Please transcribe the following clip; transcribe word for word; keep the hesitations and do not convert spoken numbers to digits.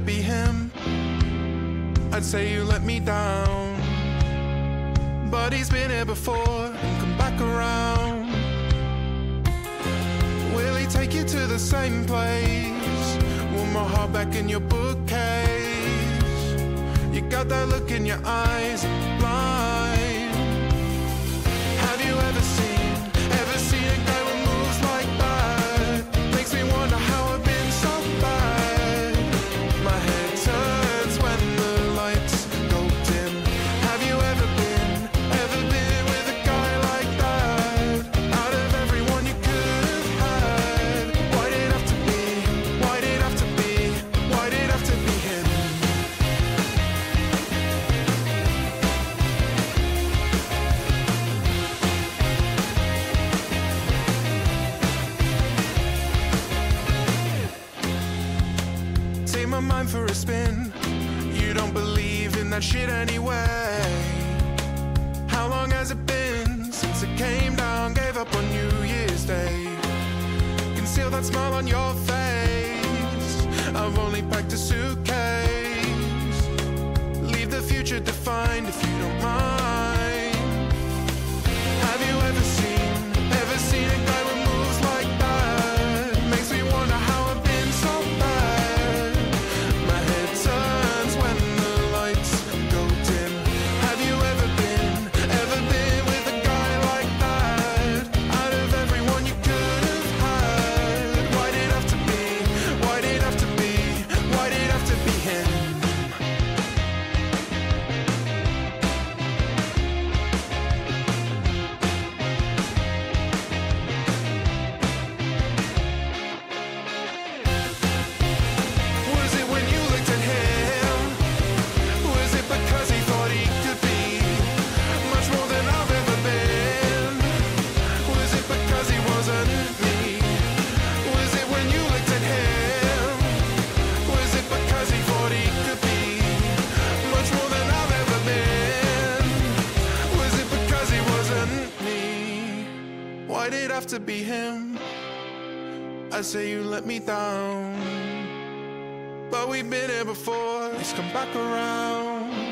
be him. I'd say you let me down, but he's been here before and come back around. Will he take you to the same place? Want my heart back in your bookcase? You got that look in your eyes, blind. Have you ever seen, ever seen a guy with moves like that? Makes me wonder how I've been so bad. My head turns when the lights go dim. Have you ever been, ever been with a guy like that? Out of everyone you could have had, why'd it have to be, why'd it have to be, why'd it have to be him? Take my mind for a spin. You don't believe in that shit anyway. How long has it been since it came down, gave up on New Year's Day? Conceal that smile on your face. I've only packed a suitcase. Leave the future defined if you don't mind. Have you ever seen, ever seen a guy with moves like that? Makes me wonder how I've been so bad. My head turns when the lights go dim. Have you ever been, ever been with a guy like that? Out of everyone you could have had, why'd it have to be, why'd it have to be, why'd it have to be him? Was it when you looked at him? Was it because he thought he could be much more than I've ever been? Was it because he wasn't me? Was it when you looked at him? Was it because he thought he could be much more than I've ever been? Was it because he wasn't me? Why'd it have to be him? I say you let me down, but we've been here before. He's come back around.